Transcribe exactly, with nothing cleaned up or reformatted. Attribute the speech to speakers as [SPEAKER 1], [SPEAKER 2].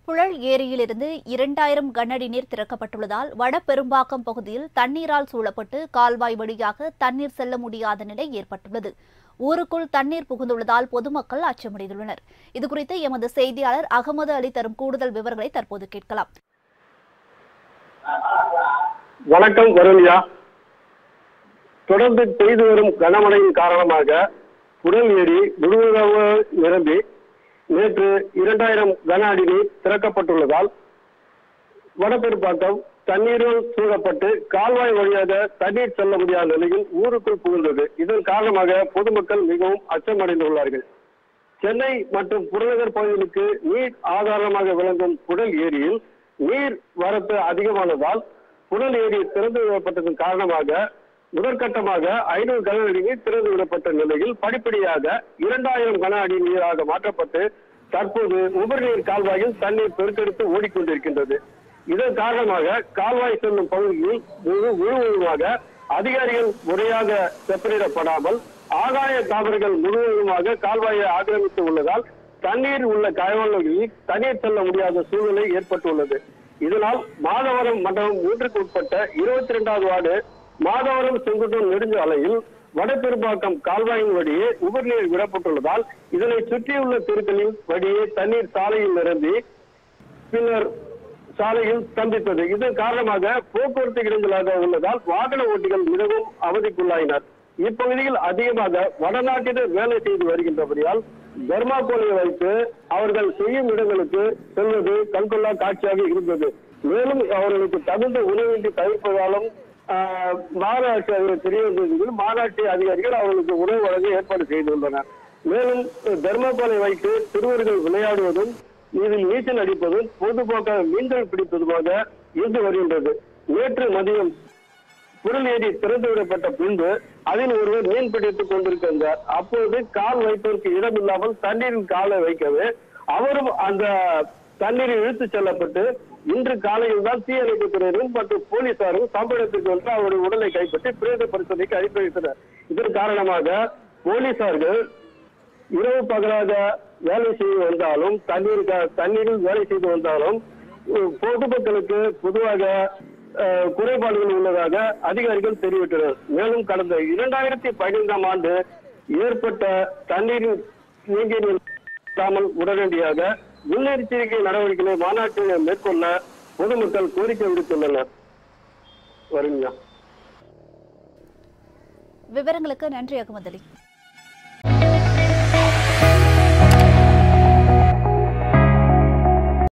[SPEAKER 1] புழல் ஏரியிலிருந்து இரண்டாயிரம் கனஅடி நீர் திறக்கப்பட்டுள்ளதால் வடபெரும்பாக்கம் பகுதியில் தண்ணீரால் சூழப்பட்டு கால்வாய் வழியாக தண்ணீர் செல்ல முடியாத நிலை ஏற்பட்டுள்ளது. ஊருக்குள் தண்ணீர் புகுந்துள்ளதால் பொதுமக்கள் அச்சமடைந்துள்ளனர். இதுகுறித்து எமது செய்தியாளர் அகமது அலி தரும் கூடுதல் விவரங்களை தற்போது கேட்கலாம்.
[SPEAKER 2] வணக்கம் வருண்யா. தொடர்ந்து பெய்து வரும் கனமழையின் காரணமாக புழல் ஏரி முழுவதாக நிரம்பி நேற்று இரண்டாயிரம் கன அடி நீர் திறக்கப்பட்டுள்ளதால் வடபெரும்பாக்கம் தண்ணீரில் சூழப்பட்டு கால்வாய் வழியாக தண்ணீர் செல்ல முடியாத நிலையில் ஊருக்குள் புகுந்தது. இதன் காரணமாக பொதுமக்கள் மிகவும் அச்சமடைந்துள்ளார்கள். சென்னை மற்றும் புறநகர் பகுதிகளுக்கு நீர் ஆதாரமாக விளங்கும் புழல் ஏரியில் நீர் வரத்து அதிகமானதால் புழல் ஏரி திறந்து விடப்பட்டதன் காரணமாக முதற்கட்டமாக ஐநூறு கன அடி நீர் திறந்து விடப்பட்ட நிலையில் படிப்படியாக இரண்டாயிரம் கன அடி நீராக மாற்றப்பட்டு தற்போது உபரிநீர் கால்வாயில் தண்ணீர் பெருக்கெடுத்து ஓடிக்கொண்டிருக்கின்றது. இதன் காரணமாக கால்வாய் செல்லும் பகுதியில் முழு முழுவதுமாக அதிகாரிகள் முறையாக செப்பனிடப்படாமல் ஆகாய தாவரங்கள் முழுவதுமாக கால்வாயை ஆக்கிரமித்து உள்ளதால் தண்ணீர் உள்ள கால்வாய்களில் தண்ணீர் செல்ல முடியாத சூழ்நிலை ஏற்பட்டுள்ளது. இதனால் மாதவரம் மண்டலம் மூன்றுக்கு உட்பட்ட இருபத்தி இரண்டாவது வார்டு மாதவரம் செங்குன்றம் நெடுஞ்சாலையில் வடபெரும்பாக்கம் கால்வாயின் வழியே உபரிநீர் விடப்பட்டுள்ளதால் இதனை சுற்றியுள்ள தெருக்களில் வழியே தண்ணீர் சாலையில் நிரம்பி பின்னர் சாலையில் ஸ்தம்பித்தது. இதன் காரணமாக போக்குவரத்து இடைஞ்சலாக உள்ளதால் வாகன ஓட்டிகள் மிகவும் அவதிக்குள்ளாயினர். இப்பகுதியில் அதிகமாக வடநாட்டினர் வேலை செய்து வருகின்றபடியால் தர்மாக்கோலை வைத்து அவர்கள் செய்யும் இடங்களுக்கு செல்வது கண்கொள்ளா காட்சியாக இருந்தது. மேலும் அவர்களுக்கு தகுந்த உணவின்றி தவிர்ப்பதாலும் மாநகராட்சி அதிகாரி தெரிய வந்ததில் மாநகராட்சி அதிகாரிகள் அவர்களுக்கு உணவு வழங்க ஏற்பாடு செய்துள்ளனர். மேலும் தர்மபாலை வைத்து சிறுவர்கள் விளையாடுவதும் இதில் நீச்சல் அடிப்பதும் பொதுபோக்காக மீன்கள் பிடிப்பதுமாக இருந்து வருகின்றது. நேற்று மதியம் புழல் ஏரி திறந்து விடப்பட்ட பின்பு அதில் ஒருவர் மீன் பிடித்துக் கொண்டிருக்கின்றார். அப்போது கால் வைப்பதற்கு இடமில்லாமல் தண்ணீரில் காலை வைக்கவே அவரும் அந்த தண்ணீரில் இழுத்துச் செல்லப்பட்டு இன்று காலையில் தான் தீயணைப்பு துறையினரும் மற்றும் போலீசாரும் சம்பவ இடத்திற்கு வந்து அவருடைய உடலை கைப்பற்றி பிரேத பரிசோதனைக்கு அனுப்பி வைத்தனர். இதன் காரணமாக போலீசார்கள் இரவு பகலாக வேலை செய்து வந்தாலும் தண்ணீர் தண்ணீரில் வேலை செய்து வந்தாலும் பொதுமக்களுக்கு பொதுவாக குறைபாடுகள் உள்ளதாக அதிகாரிகள் தெரிவித்தனர். மேலும் கடந்த இரண்டாயிரத்தி பதினைந்தாம் ஆண்டு ஏற்பட்ட தண்ணீரின் நீங்கினால் உடனடியாக முன்னெச்சரிக்கை நடவடிக்கைகளை மாநாட்டில் மேற்கொள்ள பொதுமக்கள் கோரிக்கை விடுத்துள்ளனர். வருங்க.
[SPEAKER 1] விவரங்களுக்கு நன்றி அகமது அலி.